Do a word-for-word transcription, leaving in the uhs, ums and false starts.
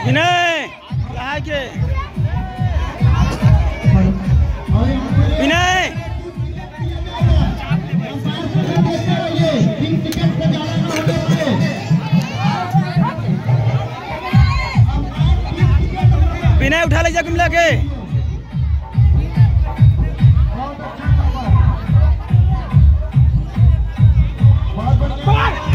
विनय कहाँ के विनय विनय उठा ले जा कुमला के बहुत